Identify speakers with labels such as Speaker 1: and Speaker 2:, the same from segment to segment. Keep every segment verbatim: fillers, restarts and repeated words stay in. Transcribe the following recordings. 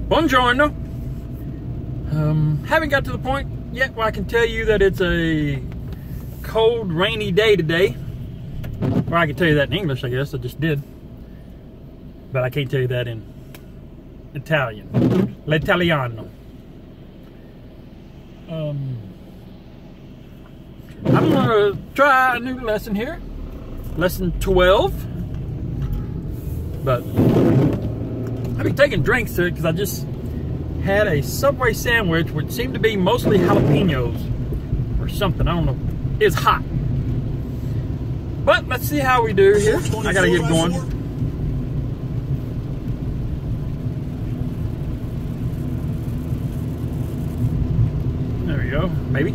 Speaker 1: Buongiorno. Um, haven't got to the point yet where I can tell you that it's a cold, rainy day today. Or I can tell you that in English, I guess. I just did. But I can't tell you that in Italian. L'Italiano. Um, I'm going to try a new lesson here. Lesson twelve. But I've been taking drinks to it because I just had a Subway sandwich which seemed to be mostly jalapenos or something. I don't know. It's hot. But let's see how we do here. I gotta get going. There we go, maybe.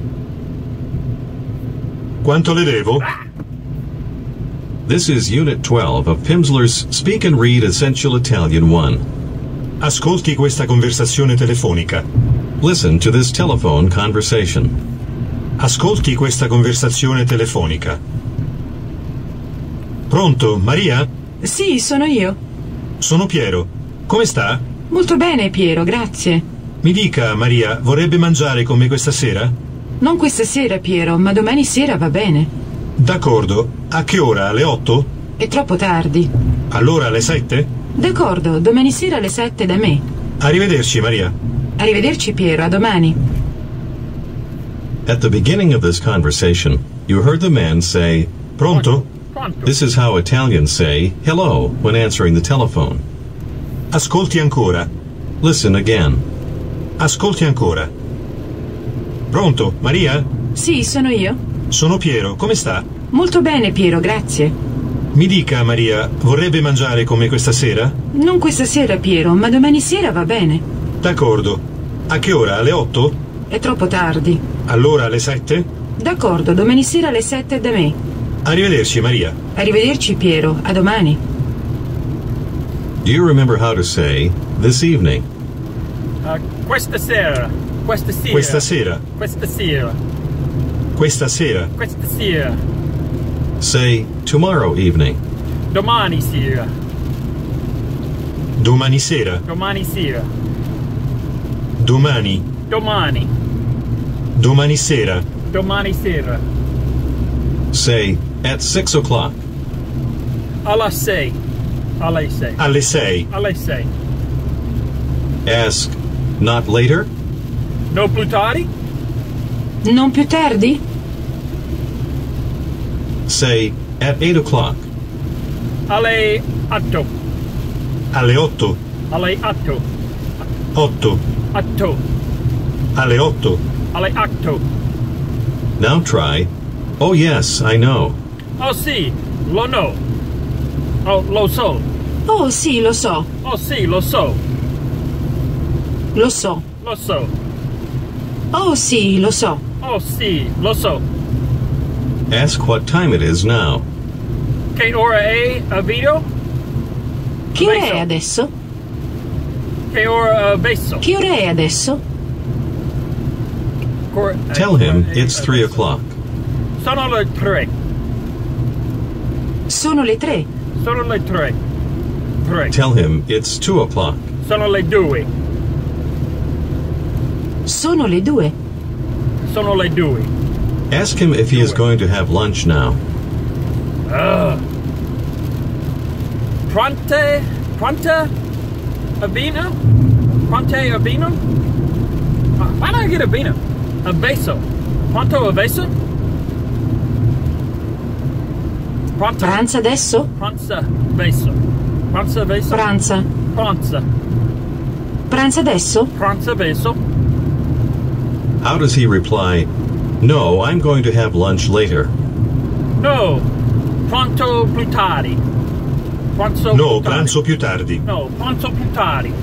Speaker 2: Quanto le devo?
Speaker 1: Ah.
Speaker 3: This is Unit twelve of Pimsleur's Speak and Read Essential Italian one.
Speaker 2: Ascolti questa conversazione telefonica.
Speaker 3: Listen to this telephone conversation.
Speaker 2: Ascolti questa conversazione telefonica. Pronto, Maria?
Speaker 4: Sì, sono io.
Speaker 2: Sono Piero. Come sta?
Speaker 4: Molto bene, Piero, grazie.
Speaker 2: Mi dica, Maria, vorrebbe mangiare con me questa sera?
Speaker 4: Non questa sera, Piero, ma domani sera va bene.
Speaker 2: D'accordo. A che ora? Alle otto?
Speaker 4: È troppo tardi.
Speaker 2: Allora alle sette?
Speaker 4: D'accordo, domani sera alle sette da me.
Speaker 2: Arrivederci, Maria.
Speaker 4: Arrivederci, Piero, a domani.
Speaker 3: At the beginning of this conversation, you heard the man say,
Speaker 2: Pronto?
Speaker 1: Pronto.
Speaker 3: This is how Italians say hello when answering the telephone.
Speaker 2: Ascolti ancora.
Speaker 3: Listen again.
Speaker 2: Ascolti ancora. Pronto, Maria?
Speaker 4: Sì, sono io.
Speaker 2: Sono Piero. Come sta?
Speaker 4: Molto bene, Piero, grazie.
Speaker 2: Mi dica, Maria, vorrebbe mangiare con me questa sera?
Speaker 4: Non questa sera, Piero, ma domani sera va bene.
Speaker 2: D'accordo. A che ora? Alle otto?
Speaker 4: È troppo tardi.
Speaker 2: Allora alle sette?
Speaker 4: D'accordo, domani sera alle sette da me.
Speaker 2: Arrivederci, Maria.
Speaker 4: Arrivederci, Piero, a domani.
Speaker 3: Do you remember how to say this evening?
Speaker 1: Uh, questa sera. Questa sera.
Speaker 2: Questa sera.
Speaker 1: Questa sera.
Speaker 2: Questa sera.
Speaker 1: Questa sera.
Speaker 3: Say tomorrow evening.
Speaker 1: Domani sera.
Speaker 2: Domani sera.
Speaker 1: Domani sera.
Speaker 2: Domani.
Speaker 1: Domani.
Speaker 2: Domani sera.
Speaker 1: Domani sera.
Speaker 3: Say at six o'clock.
Speaker 1: Alla sei. Alle sei.
Speaker 2: Alle sei.
Speaker 1: Alle sei.
Speaker 3: Ask not later.
Speaker 1: No più tardi?
Speaker 4: Non più tardi?
Speaker 3: Say at eight o'clock.
Speaker 1: Alle otto.
Speaker 2: Alle otto.
Speaker 1: Alle otto.
Speaker 2: Otto.
Speaker 1: Otto.
Speaker 2: Alle otto.
Speaker 1: Alle otto.
Speaker 3: Now try. Oh yes, I know.
Speaker 1: Oh sì, lo no. Oh, lo so.
Speaker 4: Oh, sì, lo so.
Speaker 1: Oh sì, lo so.
Speaker 4: Lo so.
Speaker 1: Lo so.
Speaker 4: Oh, sì, lo so.
Speaker 1: Oh sì, lo so.
Speaker 3: Ask what time it is now.
Speaker 1: Che ora è, Vito?
Speaker 4: Che ora è
Speaker 1: Beso.
Speaker 4: adesso?
Speaker 1: Che ora, uh, beso?
Speaker 4: Che ora è adesso?
Speaker 1: Cor-
Speaker 3: Tell him it's three o'clock.
Speaker 1: Sono le tre.
Speaker 4: Sono le tre.
Speaker 1: Sono le tre. Tre.
Speaker 3: Tell him it's two o'clock.
Speaker 1: Sono le due.
Speaker 4: Sono le due.
Speaker 1: Sono le due.
Speaker 3: Ask him if he is going to have lunch now.
Speaker 1: Uh. Pronte? Pronta? A vino? Pronte a vino? Uh, why don't I get a vino? A beso. Pronto a beso? Pronto?
Speaker 4: Pranza adesso?
Speaker 1: Pranza beso. Pranza beso?
Speaker 4: Pranza.
Speaker 1: Pranza.
Speaker 4: Pranza adesso?
Speaker 1: Pranza beso.
Speaker 3: How does he reply? No, I'm going to have lunch later.
Speaker 1: No. Pronto più tardi. Pranzo
Speaker 2: No,
Speaker 1: più tardi.
Speaker 2: pranzo più tardi.
Speaker 1: No, pranzo più tardi.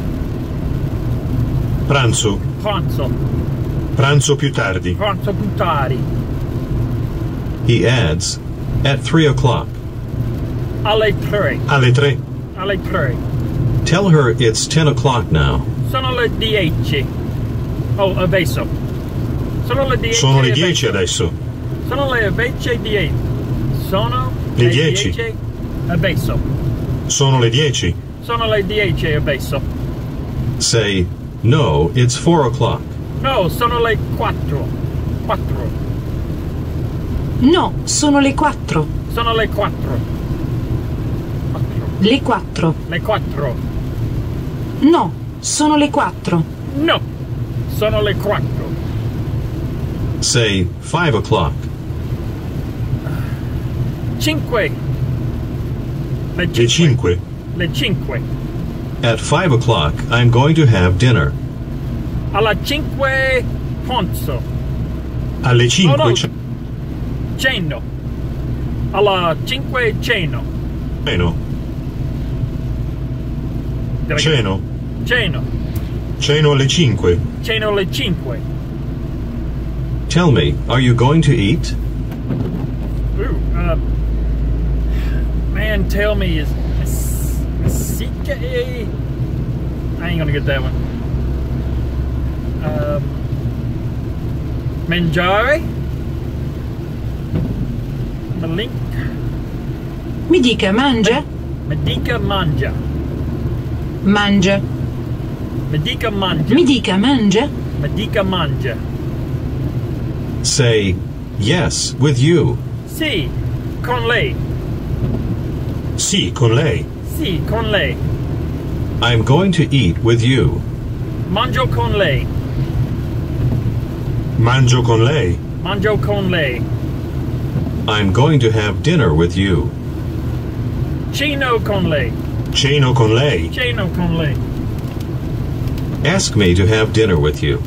Speaker 2: Pranzo.
Speaker 1: Pranzo.
Speaker 2: Pranzo più tardi.
Speaker 1: Pranzo più tardi.
Speaker 3: He adds, at three o'clock.
Speaker 1: Alle tre.
Speaker 2: Alle tre.
Speaker 1: Alle tre.
Speaker 3: Tell her it's ten o'clock now.
Speaker 1: Sono le dieci. Oh, adesso. Sono le dieci.
Speaker 2: Sono le
Speaker 1: e
Speaker 2: dieci
Speaker 1: adesso.
Speaker 2: adesso.
Speaker 1: Sono le dieci e dieci. Sono
Speaker 2: Le
Speaker 1: le
Speaker 2: dieci.
Speaker 1: dieci e adesso.
Speaker 2: Sono le dieci.
Speaker 1: Sono le dieci e adesso.
Speaker 3: Say, no, it's four o'clock.
Speaker 1: No, sono le quattro. Quattro.
Speaker 4: No, sono le quattro.
Speaker 1: Sono le quattro. Quattro.
Speaker 4: Le quattro.
Speaker 1: Le quattro.
Speaker 4: No, sono le quattro.
Speaker 1: No, sono le quattro.
Speaker 3: Say five o'clock.
Speaker 1: Cinque. Le
Speaker 2: Le cinque.
Speaker 1: Le cinque.
Speaker 3: At five o'clock, I'm going to have dinner.
Speaker 1: Alla cinque pranzo.
Speaker 2: Alle
Speaker 1: Oh
Speaker 2: cinque.
Speaker 1: no,
Speaker 2: ce-
Speaker 1: ceno. Alla cinque ceno.
Speaker 2: Ceno. Ceno.
Speaker 1: Ceno.
Speaker 2: Ceno alle cinque.
Speaker 1: Ceno alle cinque.
Speaker 3: Tell me, are you going to eat?
Speaker 1: Ooh, uh, man, tell me is Masika. I ain't gonna get that one. Um, mangiare. Malink.
Speaker 4: Mi dica mangia?
Speaker 1: Medica mangia.
Speaker 4: Mangia.
Speaker 1: Medica mangia.
Speaker 4: Mi dica mangia?
Speaker 1: Medica mangia.
Speaker 3: Say yes with you.
Speaker 1: Sì, con lei.
Speaker 2: Sì, con lei.
Speaker 1: Sì, con lei.
Speaker 3: I'm going to eat with you.
Speaker 1: Mangio con lei.
Speaker 2: Mangio con lei.
Speaker 1: Mangio con lei.
Speaker 3: I'm going to have dinner with you.
Speaker 1: Ceno con lei.
Speaker 2: Ceno con lei.
Speaker 1: Ceno con lei.
Speaker 3: Ask me to have dinner with you.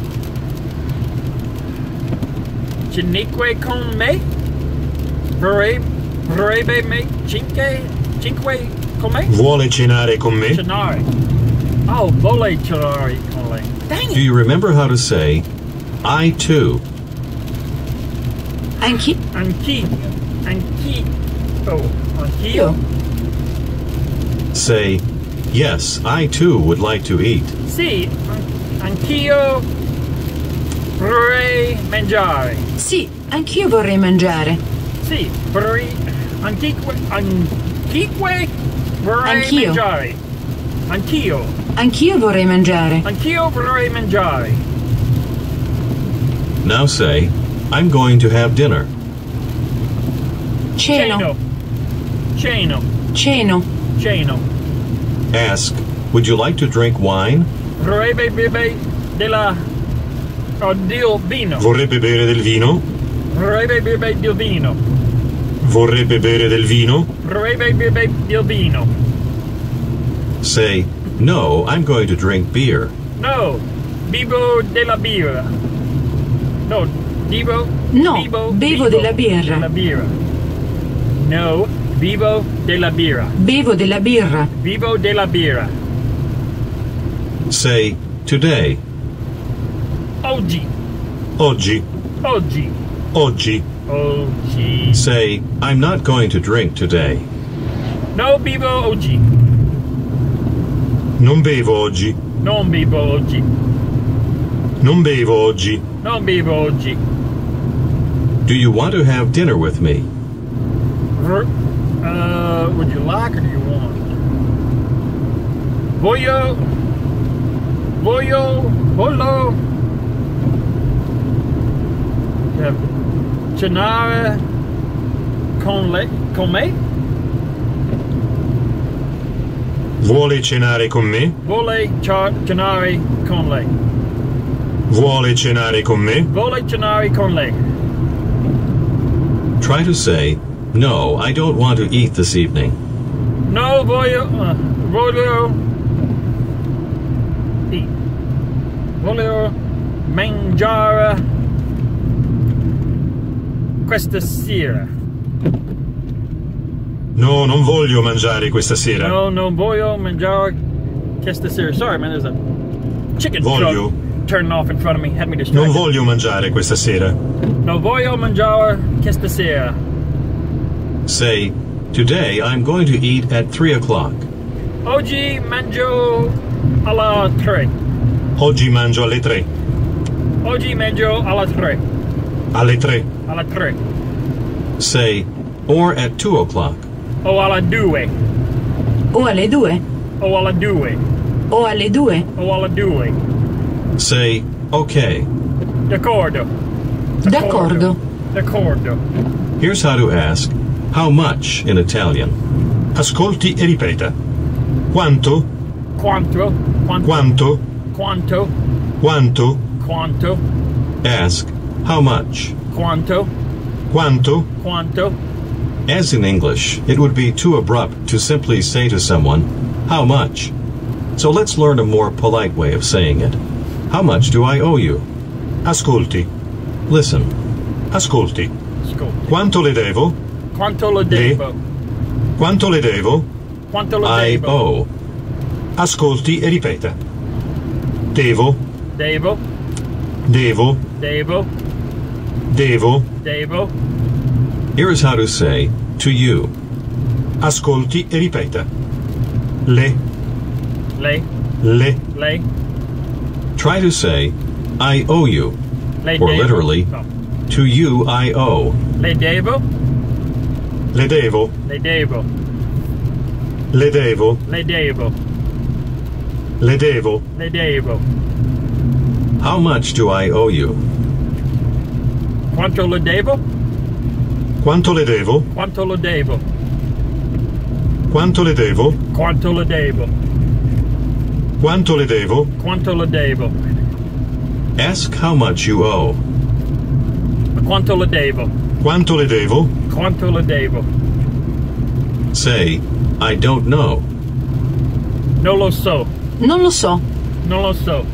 Speaker 1: Cinque con me. Vorrei, vorrebbe me. Cinque, cinque con me.
Speaker 2: Vuole cenare con me?
Speaker 1: Cenare. Oh, vuole cenare con lei. Dang
Speaker 3: Do
Speaker 1: it.
Speaker 3: you remember how to say, I too?
Speaker 4: Anchi.
Speaker 1: Anch'io. Anch'io. Oh, anch'io.
Speaker 4: Io.
Speaker 3: Say, yes, I too would like to eat.
Speaker 1: Sì, an- anch'io vorrei mangiare.
Speaker 4: Sì, anch'io vorrei mangiare.
Speaker 1: Sì, vorrei. Anchique. Anchique vorrei
Speaker 4: Anch'io.
Speaker 1: mangiare. Anch'io.
Speaker 4: Anch'io vorrei mangiare.
Speaker 1: Anch'io vorrei mangiare.
Speaker 3: Now say, I'm going to have dinner.
Speaker 4: Ceno.
Speaker 1: Ceno.
Speaker 4: Ceno.
Speaker 1: Ceno.
Speaker 3: Ask, would you like to drink wine?
Speaker 1: Vorrebbe bere della. Oh, del vino.
Speaker 2: Vorrebbe bere del vino?
Speaker 1: Vorrebbe bere del vino.
Speaker 2: Vorrebbe bere del vino?
Speaker 1: Vorrebbe bere del vino.
Speaker 3: Say, no, I'm going to drink beer.
Speaker 1: No, vivo della birra. No, vivo.
Speaker 4: No,
Speaker 1: vivo,
Speaker 4: bevo della birra.
Speaker 1: Della birra. No, vivo della birra.
Speaker 4: Bevo della birra.
Speaker 1: Vivo della birra.
Speaker 3: Say, today.
Speaker 1: Oggi.
Speaker 2: Oggi.
Speaker 1: Oggi.
Speaker 2: Oggi.
Speaker 1: Oggi.
Speaker 3: Say, I'm not going to drink today.
Speaker 1: No, vivo oggi.
Speaker 2: Non bevo oggi.
Speaker 1: Non vivo oggi.
Speaker 2: Non bevo oggi.
Speaker 1: Non vivo oggi.
Speaker 3: Do you want to have dinner with me?
Speaker 1: R- Uh, would you like or do you want? Voglio. Voglio. Voglio. Yeah. Cenare con lei. Con me?
Speaker 2: Vuole cenare con me?
Speaker 1: Vuole char- cenare con lei.
Speaker 2: Vuole cenare con me?
Speaker 1: Vuole cenare con lei.
Speaker 3: Try to say, no, I don't want to eat this evening.
Speaker 1: No, voglio. Uh, voglio. Eat. Voglio mangiare questa sera.
Speaker 2: No, non voglio mangiare questa sera.
Speaker 1: No, non voglio mangiare questa sera. Sorry, man, there's a chicken
Speaker 2: Voglio.
Speaker 1: truck turning off in front of me. Had me
Speaker 2: Non
Speaker 1: distracted.
Speaker 2: voglio mangiare questa sera.
Speaker 1: No voglio mangiare questa sera.
Speaker 3: Say, today I'm going to eat at three o'clock.
Speaker 1: Oggi mangio alla tre.
Speaker 2: Oggi mangio alle tre.
Speaker 1: Oggi mangio alla tre.
Speaker 2: Alle tre.
Speaker 1: Alla tre.
Speaker 3: Say, or at two o'clock.
Speaker 1: O alla due.
Speaker 4: O alle due.
Speaker 1: O alla due.
Speaker 4: O alle due?
Speaker 1: O alle due?
Speaker 3: Say, okay.
Speaker 1: D'accordo.
Speaker 4: D'accordo.
Speaker 1: D'accordo.
Speaker 3: Here's how to ask, how much in Italian.
Speaker 2: Ascolti e ripeta. Quanto?
Speaker 1: Quanto? Quanto?
Speaker 2: Quanto?
Speaker 1: Quanto?
Speaker 2: Quanto?
Speaker 1: Quanto?
Speaker 3: Ask, how much.
Speaker 1: Quanto?
Speaker 2: Quanto?
Speaker 1: Quanto?
Speaker 3: As in English, it would be too abrupt to simply say to someone, how much? So let's learn a more polite way of saying it. How much do I owe you?
Speaker 2: Ascolti.
Speaker 3: Listen.
Speaker 2: Ascolti.
Speaker 1: Ascolti.
Speaker 2: Quanto le devo?
Speaker 1: Quanto le devo?
Speaker 2: Quanto le devo?
Speaker 1: Quanto le
Speaker 3: I
Speaker 1: devo?
Speaker 3: owe.
Speaker 2: Ascolti e ripeta. Devo,
Speaker 1: Devo.
Speaker 2: devo,
Speaker 1: Devo.
Speaker 2: devo.
Speaker 1: Devo.
Speaker 3: Here is how to say, to you.
Speaker 2: Ascolti e ripeta. Le,
Speaker 1: Lei.
Speaker 2: le.
Speaker 1: Lei.
Speaker 3: Try to say, I owe you.
Speaker 1: Lei
Speaker 3: Or
Speaker 1: devo.
Speaker 3: literally,
Speaker 1: No.
Speaker 3: to you I owe.
Speaker 1: Le devo.
Speaker 2: Le devo,
Speaker 1: Le devo.
Speaker 2: le devo,
Speaker 1: Le devo.
Speaker 2: le devo.
Speaker 1: Le devo.
Speaker 3: How much do I owe you?
Speaker 1: Quanto le devo?
Speaker 2: Quanto le devo?
Speaker 1: Quanto le devo?
Speaker 2: Quanto le devo?
Speaker 1: Quanto le devo?
Speaker 2: Quanto le devo?
Speaker 1: Quanto le devo?
Speaker 3: Ask how much you owe.
Speaker 1: Quanto le devo?
Speaker 2: Quanto le devo?
Speaker 1: Quanto le devo?
Speaker 3: Say, I don't know.
Speaker 1: Non lo so.
Speaker 4: Non lo so.
Speaker 1: Non lo so.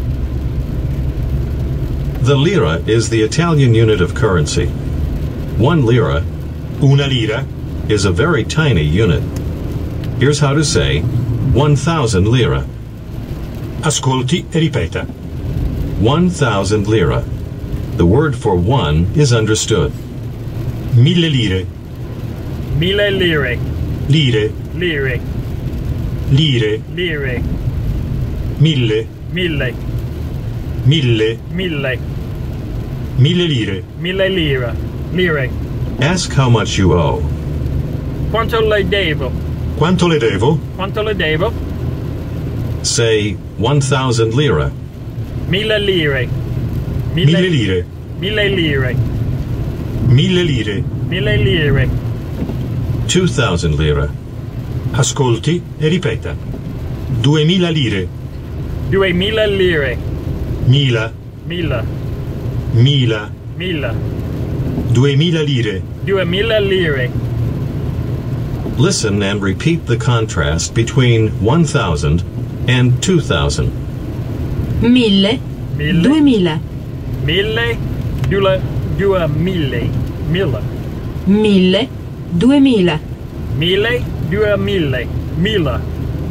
Speaker 3: The lira is the Italian unit of currency. One lira
Speaker 2: Una lira.
Speaker 3: is a very tiny unit. Here's how to say, one thousand lira.
Speaker 2: Ascolti e ripeta.
Speaker 3: One thousand lira. The word for one is understood.
Speaker 2: Mille lire.
Speaker 1: Mille lire.
Speaker 2: Lire.
Speaker 1: Lire.
Speaker 2: Lire.
Speaker 1: Lire.
Speaker 2: Mille.
Speaker 1: Mille.
Speaker 2: Mille.
Speaker 1: Mille.
Speaker 2: Mille lire.
Speaker 1: Mille lire. Lire.
Speaker 3: Ask how much you owe.
Speaker 1: Quanto le devo?
Speaker 2: Quanto le devo?
Speaker 1: Quanto le devo?
Speaker 3: Say, one thousand lira.
Speaker 1: Mille lire.
Speaker 2: Mille lire.
Speaker 1: Mille lire.
Speaker 2: Mille lire.
Speaker 1: Mille lire.
Speaker 3: Two thousand lira.
Speaker 2: Ascolti e ripeta. Duemila lire.
Speaker 1: Duemila lire.
Speaker 2: Mila.
Speaker 1: Mille.
Speaker 2: Mila.
Speaker 1: Mille.
Speaker 2: Duemila lire.
Speaker 1: Duemila lire.
Speaker 3: Listen and repeat the contrast between one thousand and two thousand.
Speaker 4: Mille.
Speaker 1: Mille.
Speaker 4: Duemila.
Speaker 1: Mille. Due. Due mille. Mille.
Speaker 4: Mille. Duemila.
Speaker 1: Mille. Due mille. Mille.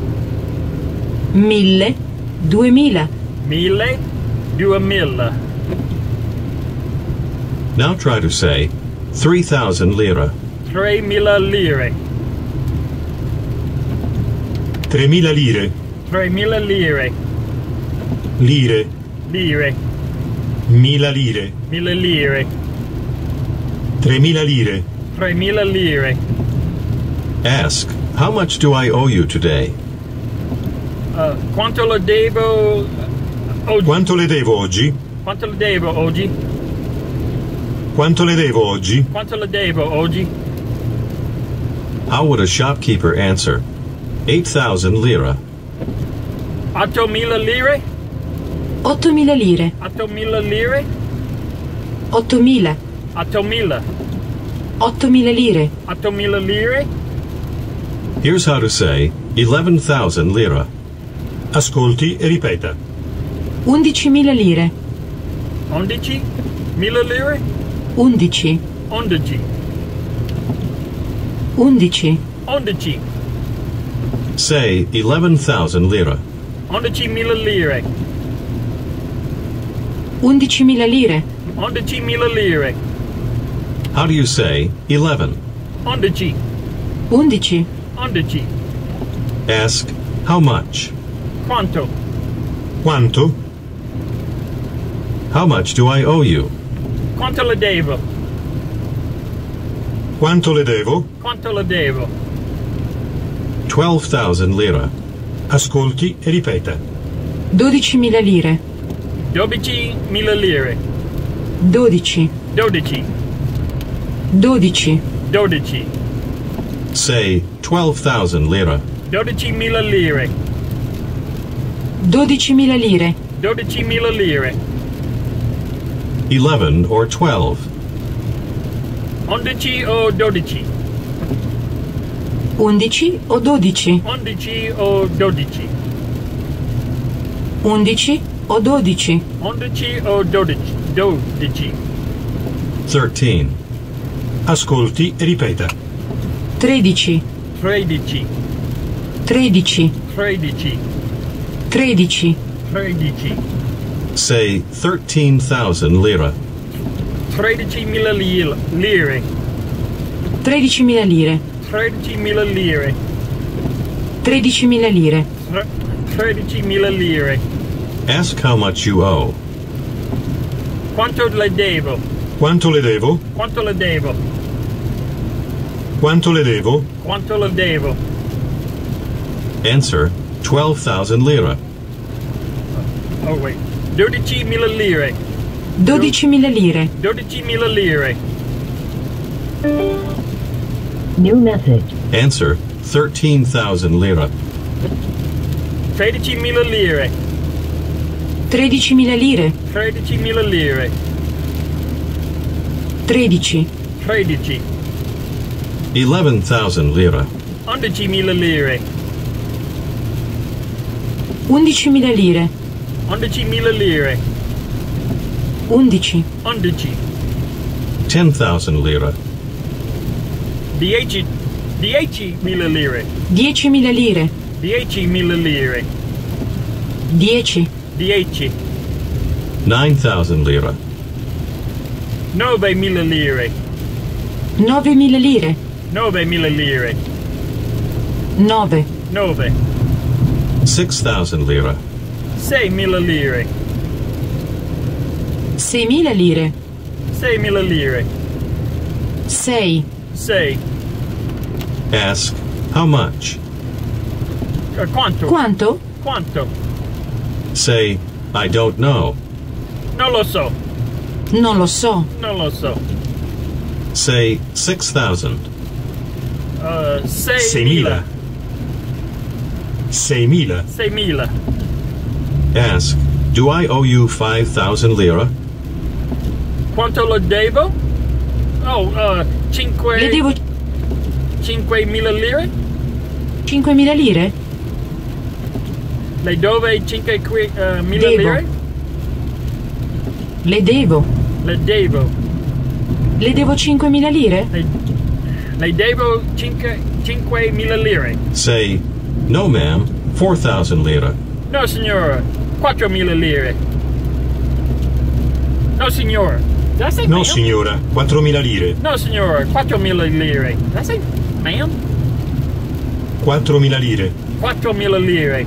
Speaker 4: Mille. Duemila.
Speaker 1: Mille. Due mille.
Speaker 3: Now try to say, three thousand lira.
Speaker 1: Tre mille lire.
Speaker 2: Tremila lire.
Speaker 1: Tre mille lire.
Speaker 2: Lire.
Speaker 1: Lire.
Speaker 2: Mila lire.
Speaker 1: Mille lire.
Speaker 2: Tremila lire.
Speaker 1: Tre mille lire.
Speaker 3: Ask, how much do I owe you today?
Speaker 1: Uh, quanto le devo oggi?
Speaker 2: Quanto le devo oggi?
Speaker 1: Quanto le devo oggi?
Speaker 2: Quanto le devo oggi?
Speaker 1: Quanto le devo oggi?
Speaker 3: How would a shopkeeper answer? Eight thousand lira.
Speaker 1: Otto mille lire?
Speaker 4: Ottomila lire.
Speaker 1: Otto mille lire?
Speaker 4: Ottomila.
Speaker 1: Otto mille.
Speaker 4: Ottomila lire.
Speaker 1: Otto mille lire?
Speaker 3: Here's how to say, eleven thousand lira.
Speaker 2: Ascolti e ripeta.
Speaker 4: Undicimila lire.
Speaker 1: Undici? Mille lire?
Speaker 4: Undici.
Speaker 1: Undici.
Speaker 4: Undici.
Speaker 1: Undici.
Speaker 3: Say, eleven thousand lira.
Speaker 1: Undici mille lire.
Speaker 4: Undicimila lire.
Speaker 1: Undici mille lire.
Speaker 3: How do you say, eleven?
Speaker 1: Undici.
Speaker 4: Undici.
Speaker 1: Undici.
Speaker 3: Ask, how much?
Speaker 1: Quanto?
Speaker 2: Quanto?
Speaker 3: How much do I owe you?
Speaker 1: Quanto le devo?
Speaker 2: Quanto le devo?
Speaker 1: Quanto le devo?
Speaker 3: Twelve thousand lira.
Speaker 2: Ascolti e ripeta.
Speaker 4: dodicimila lire.
Speaker 1: dodicimila lire.
Speaker 4: Dodici.
Speaker 1: Dodici.
Speaker 4: Dodici.
Speaker 1: Dodici.
Speaker 3: Say twelve thousand lira.
Speaker 1: Dodicimila lire.
Speaker 4: Dodicimila lire.
Speaker 1: Dodicimila lire.
Speaker 3: Eleven or twelve.
Speaker 1: Undici o dodici.
Speaker 4: Undici o dodici.
Speaker 1: Undici o dodici.
Speaker 4: Undici o dodici.
Speaker 1: Undici o dodici. Dodici.
Speaker 3: Thirteen.
Speaker 2: Ascolti e ripeta.
Speaker 4: Tredici.
Speaker 1: Tredici.
Speaker 4: Tredici.
Speaker 1: Tredici.
Speaker 4: Tredici.
Speaker 1: Tredici.
Speaker 3: Say thirteen thousand lira.
Speaker 1: Tredicimila lire. Lire.
Speaker 4: Tredicimila lire.
Speaker 1: Tredicimila lire.
Speaker 4: Tredicimila lire.
Speaker 1: Tre- Tredicimila lire.
Speaker 3: Ask how much you owe.
Speaker 1: Quanto le devo?
Speaker 2: Quanto le devo?
Speaker 1: Quanto le devo?
Speaker 2: Quanto le devo?
Speaker 1: Quanto le devo?
Speaker 3: Answer twelve thousand lira.
Speaker 1: Oh wait. Dodicimila lire.
Speaker 4: Dodicimila lire.
Speaker 1: Dodicimila lire.
Speaker 5: New message.
Speaker 3: Answer thirteen thousand lira.
Speaker 1: Tredicimila lire.
Speaker 4: Tredicimila lire.
Speaker 1: Tredicimila lire.
Speaker 4: Tredici.
Speaker 1: Tredici.
Speaker 3: Eleven thousand lira.
Speaker 1: Undicimila lire.
Speaker 4: Undicimila lire.
Speaker 1: Undicimila lire.
Speaker 4: Undici.
Speaker 1: Undici.
Speaker 3: Ten thousand lira.
Speaker 1: Dieci. Diecimila lire.
Speaker 4: Diecimila lire.
Speaker 1: Diecimila lire.
Speaker 4: Dieci.
Speaker 1: Dieci.
Speaker 3: Nine thousand lira.
Speaker 1: Novemila lire.
Speaker 4: Novemila lire.
Speaker 1: Novemila lire.
Speaker 4: Nove.
Speaker 1: Nove.
Speaker 3: Six thousand lira.
Speaker 1: Seimila lire.
Speaker 4: Seimila lire.
Speaker 1: Seimila lire.
Speaker 4: Sei.
Speaker 1: Sei.
Speaker 3: Ask how much.
Speaker 1: Uh, quanto?
Speaker 4: Quanto?
Speaker 1: Quanto?
Speaker 3: Say I don't know.
Speaker 1: Non lo so.
Speaker 4: Non lo so.
Speaker 1: Non lo so.
Speaker 3: Say six thousand.
Speaker 1: Uh,
Speaker 2: Seimila.
Speaker 1: Seimila.
Speaker 2: Seimila.
Speaker 1: Seimila.
Speaker 3: Ask do I owe you five thousand lira?
Speaker 1: Quanto lo devo? Oh, uh, cinque...
Speaker 4: Le devo
Speaker 1: Cinquemila lire?
Speaker 4: cinquemila lire?
Speaker 1: Le dove cinque qui, uh, mila
Speaker 4: Devo.
Speaker 1: lire?
Speaker 4: Le devo.
Speaker 1: Le devo.
Speaker 4: Le devo cinquemila lire?
Speaker 1: Le, le devo cinque, cinque mila lire.
Speaker 3: Say no ma'am, four thousand lira.
Speaker 1: No, signora. Quattro mila lire. No, signora. Did I say
Speaker 2: No
Speaker 1: ma'am?
Speaker 2: signora, quattromila lire.
Speaker 1: No, signora. Quattro mila lire. Did I say ma'am?
Speaker 2: Quattromila lire.
Speaker 1: Quattro mila lire.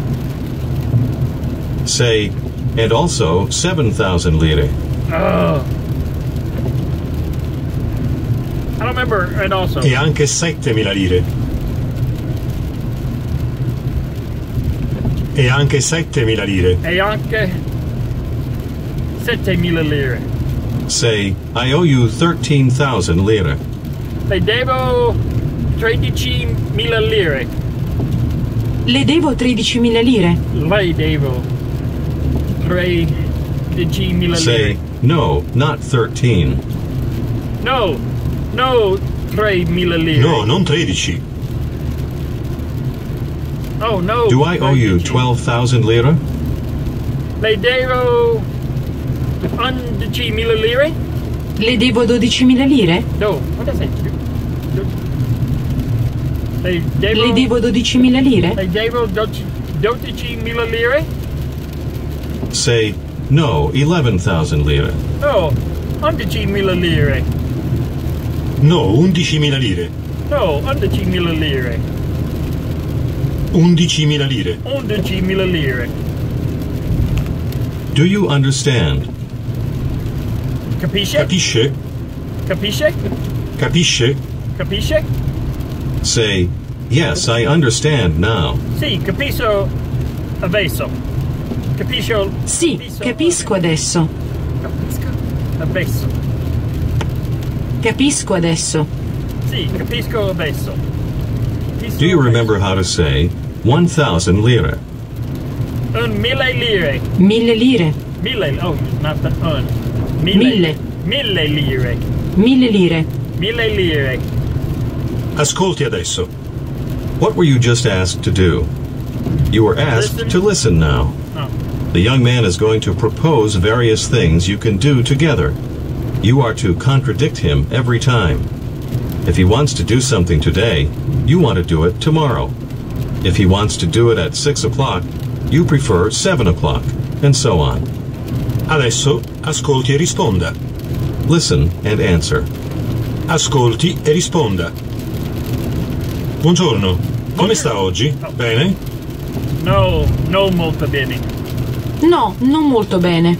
Speaker 3: Say and also seven thousand lira.
Speaker 1: Oh. I don't remember. And also.
Speaker 2: E anche settemila lire. E anche settemila lire.
Speaker 1: E anche settemila lire.
Speaker 3: Say I owe you thirteen thousand lira.
Speaker 1: Le devo tredicimila lire.
Speaker 4: Le devo tredicimila lire?
Speaker 1: Le devo tredicimila
Speaker 3: Say
Speaker 1: lire.
Speaker 3: no, not thirteen.
Speaker 1: No, no, tremila lire.
Speaker 2: No, non tredici.
Speaker 1: Oh, no.
Speaker 3: Do I owe you
Speaker 1: tredici.
Speaker 3: twelve thousand lira?
Speaker 1: Le devo undicimila lire?
Speaker 4: Le devo dodicimila lire?
Speaker 1: No, what does that do? Le devo...
Speaker 4: Le devo dodicimila lire?
Speaker 1: Le devo doci- dodicimila lire?
Speaker 3: Say no, eleven thousand lira.
Speaker 1: No, undicimila lire.
Speaker 2: No, undicimila lire.
Speaker 1: No, undicimila lire.
Speaker 2: Undicimila lire.
Speaker 1: Undicimila lire.
Speaker 3: Do you understand?
Speaker 1: Capisce?
Speaker 2: Capisce?
Speaker 1: Capisce?
Speaker 2: Capisce?
Speaker 1: Capisce?
Speaker 3: Say yes, I understand now.
Speaker 1: Sì, capisco adesso. Capisco?
Speaker 4: Sì, capisco adesso.
Speaker 1: Capisco? Adesso.
Speaker 4: Capisco adesso.
Speaker 1: Sì, capisco adesso. Capisco
Speaker 3: Do you remember how to say one thousand lire?
Speaker 1: Un mille lire.
Speaker 4: Mille lire.
Speaker 1: Mille, oh, not the un. Mille.
Speaker 4: Mille.
Speaker 1: Mille lire.
Speaker 4: Mille lire.
Speaker 1: Mille lire.
Speaker 2: Ascolti adesso.
Speaker 3: What were you just asked to do? You were asked
Speaker 1: Listen.
Speaker 3: to listen now.
Speaker 1: Oh.
Speaker 3: The young man is going to propose various things you can do together. You are to contradict him every time. If he wants to do something today, you want to do it tomorrow. If he wants to do it at six o'clock, you prefer seven o'clock, and so on.
Speaker 2: Adesso ascolti e risponda.
Speaker 3: Listen and answer.
Speaker 2: Ascolti e risponda. Buongiorno. Come sta oggi? Bene?
Speaker 1: No, no molto bene.
Speaker 4: No, non molto bene.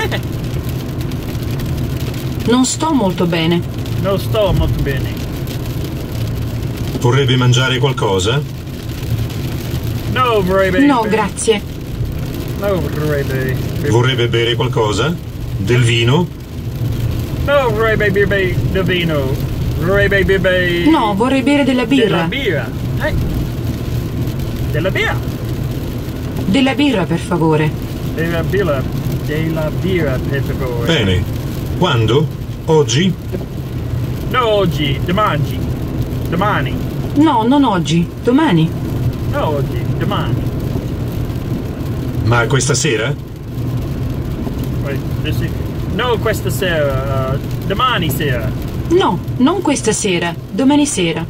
Speaker 4: Non sto molto bene.
Speaker 1: Non sto molto bene.
Speaker 2: Vorrebbe mangiare qualcosa?
Speaker 1: No, vorrebbe...
Speaker 4: No, grazie.
Speaker 1: No, vorrebbe...
Speaker 2: Vorrebbe bere qualcosa? Del vino?
Speaker 1: No, vorrebbe bere del vino. Vorrebbe bere...
Speaker 4: No, vorrei bere della
Speaker 1: Della
Speaker 4: birra.
Speaker 1: birra. Eh? Della birra.
Speaker 4: Della birra, per favore.
Speaker 1: Della birra. Della birra, per favore.
Speaker 2: Bene. Quando? Oggi?
Speaker 1: No, oggi. Domani. Domani.
Speaker 4: No, non oggi. Domani.
Speaker 1: No, oggi. Domani.
Speaker 2: Ma questa sera?
Speaker 1: Wait, this is... No, questa sera. Uh, domani sera.
Speaker 4: No, non questa sera. Domani sera.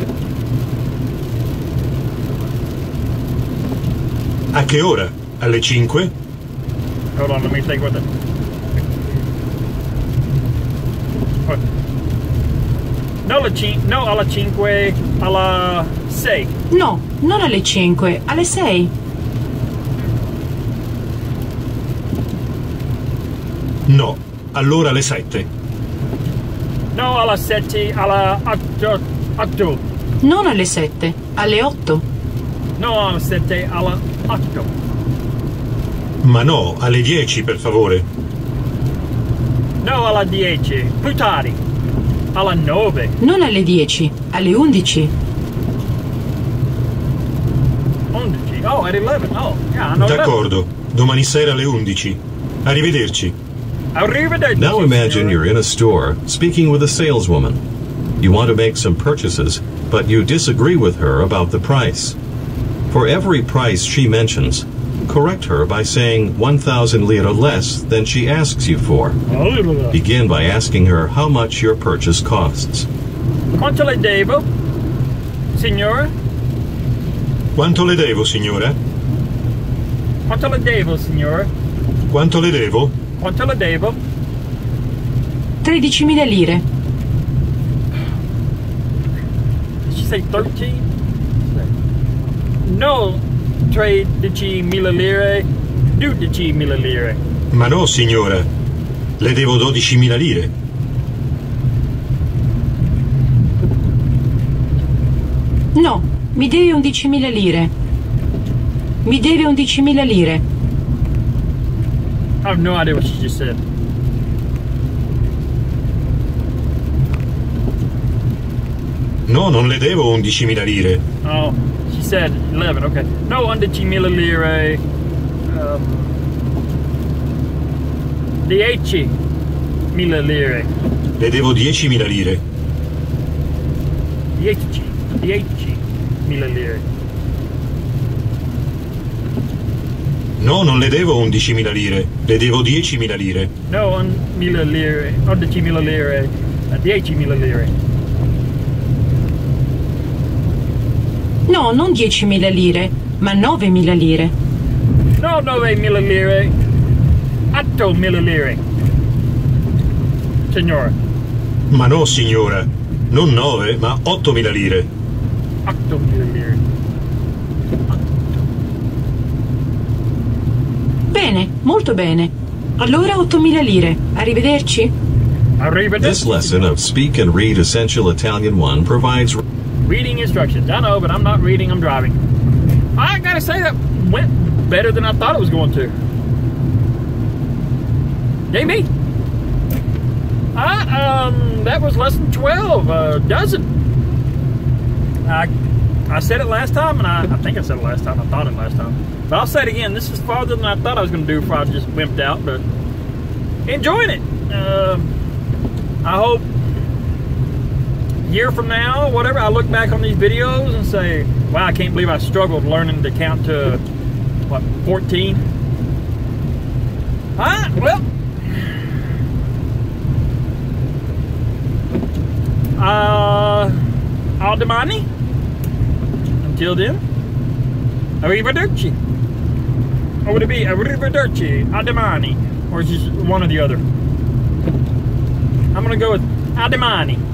Speaker 2: A che ora? Alle cinque?
Speaker 1: Hold on, let me think what the... What? No, alla cin- no, alla cinque, alla sei.
Speaker 4: No, non alle cinque, alle sei.
Speaker 2: No. Allora alle sette.
Speaker 1: No, alla sette, alla otto, otto.
Speaker 4: Non alle sette, alle otto.
Speaker 1: No, alla sette, alla otto.
Speaker 2: Ma no, alle dieci, per favore.
Speaker 1: No, alla dieci, più tardi. Alla nove.
Speaker 4: Non alle dieci, alle undici.
Speaker 1: undici. Oh, at eleven. Oh, yeah, I know
Speaker 2: D'accordo. Domani sera alle undici. Arrivederci.
Speaker 1: Arrivederci.
Speaker 3: Now imagine
Speaker 1: signore.
Speaker 3: you're in a store speaking with a saleswoman. You want to make some purchases, but you disagree with her about the price. For every price she mentions, correct her by saying one thousand lira less than she asks you for.
Speaker 1: Oh,
Speaker 3: Begin by asking her how much your purchase costs.
Speaker 1: quanto le devo, signore?
Speaker 2: Quanto le devo, signora?
Speaker 1: Quanto le devo, signore?
Speaker 2: Quanto le devo?
Speaker 1: Quanto le devo?
Speaker 4: tredicimila lire.
Speaker 1: Did she say thirteen? No, tredicimila lire, dodicimila lire.
Speaker 2: Ma no, signora. Le devo dodicimila lire.
Speaker 4: No, mi deve undicimila lire. Mi deve undicimila lire.
Speaker 1: I have no idea what she just said.
Speaker 2: No, non le devo undicimila lire.
Speaker 1: Oh, she said eleven, okay. No, undecimila lire. Um, diecimila lire.
Speaker 2: Le devo diecimila lire.
Speaker 1: Dieci. Diecimila lire.
Speaker 2: No, non le devo undicimila lire. Le devo diecimila lire.
Speaker 1: No, un mila lire. Undecimila lire. Uh, diecimila lire.
Speaker 4: No, non diecimila lire, ma novemila lire.
Speaker 1: No, novemila lire. Ottomila lire. Signora.
Speaker 2: Ma no, signora. Non nove, ma ottomila lire.
Speaker 1: Ottomila lire.
Speaker 4: Bene, molto bene. Allora ottomila lire. Arrivederci.
Speaker 1: Arrivederci.
Speaker 3: This lesson of Speak and Read Essential Italian one provides
Speaker 1: Reading instructions. I know, but I'm not reading, I'm driving. I gotta say that went better than I thought it was going to. Yay me. I, um, that was lesson twelve, uh, dozen. I, I said it last time, and I, I think I said it last time. I thought it last time. But I'll say it again. This is farther than I thought I was going to do before I just wimped out, but enjoying it. Uh, I hope a year from now, whatever, I look back on these videos and say, wow, I can't believe I struggled learning to count to, what, fourteen? All right, well, uh, all domani. Until then, arrivederci. Or would it be arrivederci, a domani, or is just one or the other? I'm gonna go with a domani.